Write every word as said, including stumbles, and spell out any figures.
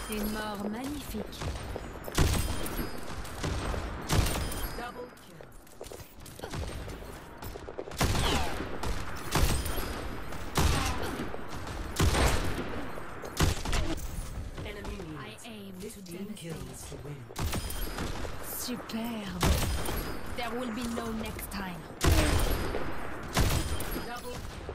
Une mort magnifique. Double kill. Enemy I needs aim to fifteen kills devastate. to win. Superbe. There will be no next time. Double kill.